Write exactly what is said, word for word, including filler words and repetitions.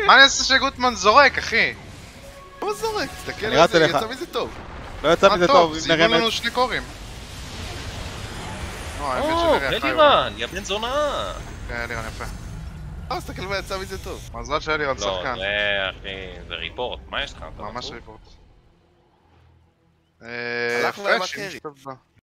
מה אני אעשה שגוטמן זורק, אחי? מה זורק? תסתכל על זה, יצא מזה טוב. לא יצא מזה טוב, זיבו לנו שני קורים. או, אלירן, יא בן זונה. כן, אלירן יפה. אה, תסתכל מה יצא מזה טוב. מזל שאלירן שחקן. לא, זה אחי, זה ריפורט, מה יש לך? ממש ריפורט. הלכנו עם הקרי.